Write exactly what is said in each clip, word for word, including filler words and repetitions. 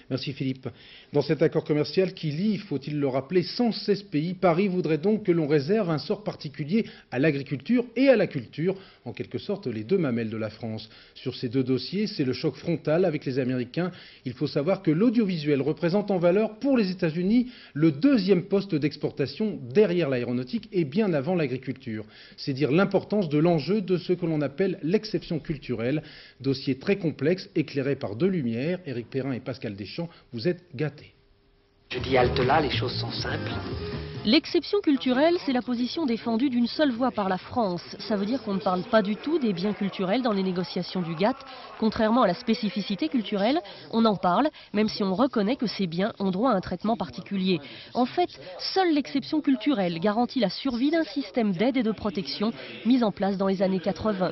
Merci Philippe. Dans cet accord commercial qui lie, faut-il le rappeler, cent seize pays, Paris voudrait donc que l'on réserve un sort particulier à l'agriculture et à la culture, en quelque sorte les deux mamelles de la France. Sur ces deux dossiers, c'est le choc frontal avec les Américains. Il faut savoir que l'audiovisuel représente en valeur pour les États-Unis le deuxième poste d'exportation derrière l'aéronautique et bien avant l'agriculture. C'est dire l'importance de l'enjeu de ce que l'on appelle l'exception culturelle. Dossier très complexe, éclairé par deux lumières, Éric Perrin et Pascal Deschamps. Vous êtes gâtés. Je dis halte là, les choses sont simples. L'exception culturelle, c'est la position défendue d'une seule voix par la France. Ça veut dire qu'on ne parle pas du tout des biens culturels dans les négociations du GATT. Contrairement à la spécificité culturelle, on en parle, même si on reconnaît que ces biens ont droit à un traitement particulier. En fait, seule l'exception culturelle garantit la survie d'un système d'aide et de protection mis en place dans les années quatre-vingt.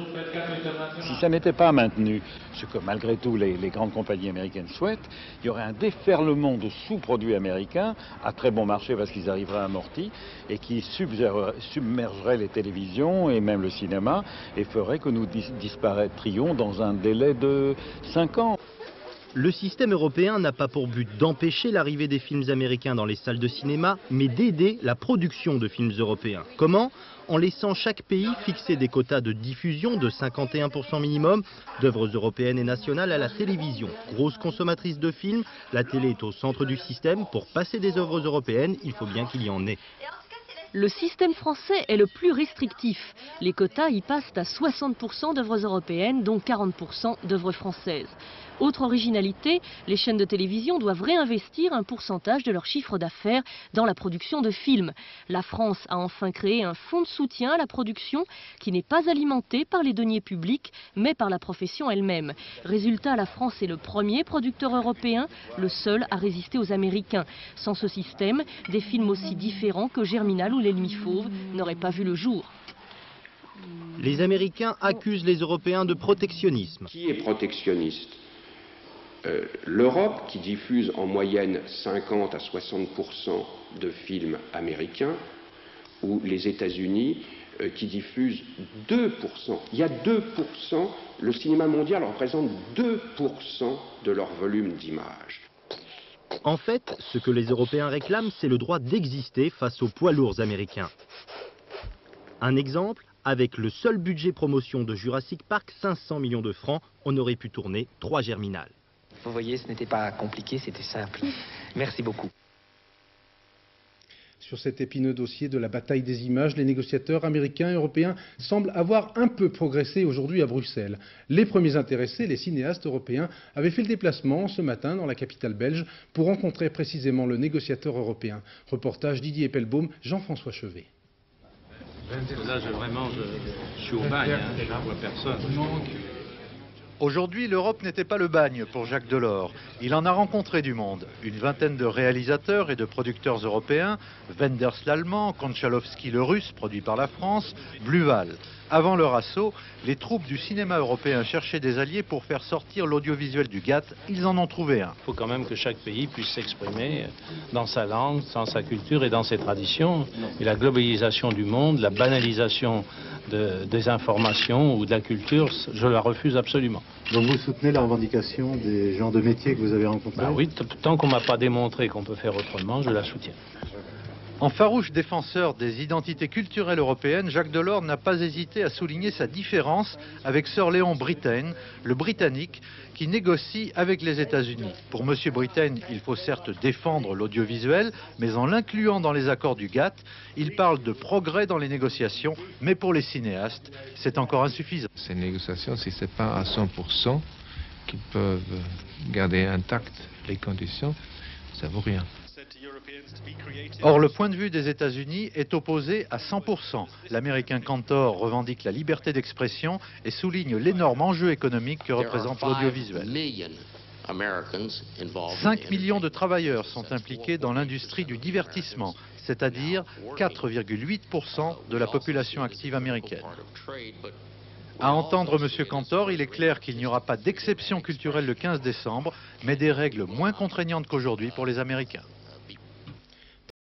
Si ça n'était pas maintenu, ce que malgré tout les, les grandes compagnies américaines souhaitent, il y aurait un déferlement de sous-produits américains à très bon marché parce qu'ils arriveraient à et qui submergerait les télévisions et même le cinéma et ferait que nous dis disparaîtrions dans un délai de cinq ans. Le système européen n'a pas pour but d'empêcher l'arrivée des films américains dans les salles de cinéma, mais d'aider la production de films européens. Comment ? En laissant chaque pays fixer des quotas de diffusion de cinquante et un pour cent minimum d'œuvres européennes et nationales à la télévision. Grosse consommatrice de films, la télé est au centre du système. Pour passer des œuvres européennes, il faut bien qu'il y en ait. Le système français est le plus restrictif. Les quotas y passent à soixante pour cent d'œuvres européennes, dont quarante pour cent d'œuvres françaises. Autre originalité, les chaînes de télévision doivent réinvestir un pourcentage de leur chiffre d'affaires dans la production de films. La France a enfin créé un fonds de soutien à la production qui n'est pas alimenté par les deniers publics, mais par la profession elle-même. Résultat, la France est le premier producteur européen, le seul à résister aux Américains. Sans ce système, des films aussi différents que Germinal ou L'Ennemi fauve n'auraient pas vu le jour. Les Américains accusent les Européens de protectionnisme. Qui est protectionniste ? Euh, L'Europe, qui diffuse en moyenne cinquante à soixante pour cent de films américains, ou les États-Unis, euh, qui diffusent deux pour cent. Il y a deux pour cent, le cinéma mondial représente deux pour cent de leur volume d'image. En fait, ce que les Européens réclament, c'est le droit d'exister face aux poids lourds américains. Un exemple, avec le seul budget promotion de Jurassic Park, cinq cents millions de francs, on aurait pu tourner trois Germinal. Vous voyez, ce n'était pas compliqué, c'était simple. Merci beaucoup. Sur cet épineux dossier de la bataille des images, les négociateurs américains et européens semblent avoir un peu progressé aujourd'hui à Bruxelles. Les premiers intéressés, les cinéastes européens, avaient fait le déplacement ce matin dans la capitale belge pour rencontrer précisément le négociateur européen. Reportage Didier Eppelbaum, Jean-François Chevet. Là, je, vraiment, je, je suis au bagne, hein, je ne vois personne. Aujourd'hui, l'Europe n'était pas le bagne pour Jacques Delors. Il en a rencontré du monde. Une vingtaine de réalisateurs et de producteurs européens, Wenders l'allemand, Konchalovsky le russe, produit par la France, Bluval. Avant leur assaut, les troupes du cinéma européen cherchaient des alliés pour faire sortir l'audiovisuel du GATT. Ils en ont trouvé un. Il faut quand même que chaque pays puisse s'exprimer dans sa langue, dans sa culture et dans ses traditions. Et la globalisation du monde, la banalisation de, des informations ou de la culture, je la refuse absolument. Donc vous soutenez la revendication des gens de métier que vous avez rencontrés? Ben oui, tant qu'on ne m'a pas démontré qu'on peut faire autrement, je la soutiens. En farouche défenseur des identités culturelles européennes, Jacques Delors n'a pas hésité à souligner sa différence avec Sir Léon Brittain, le Britannique, qui négocie avec les États-Unis. Pour M. Brittain, il faut certes défendre l'audiovisuel, mais en l'incluant dans les accords du GATT, il parle de progrès dans les négociations, mais pour les cinéastes, c'est encore insuffisant. Ces négociations, si ce n'est pas à cent pour cent qu'ils peuvent garder intactes les conditions, ça ne vaut rien. Or, le point de vue des États-Unis est opposé à cent pour cent. L'Américain Cantor revendique la liberté d'expression et souligne l'énorme enjeu économique que représente l'audiovisuel. cinq millions de travailleurs sont impliqués dans l'industrie du divertissement, c'est-à-dire quatre virgule huit pour cent de la population active américaine. À entendre M. Cantor, il est clair qu'il n'y aura pas d'exception culturelle le quinze décembre, mais des règles moins contraignantes qu'aujourd'hui pour les Américains.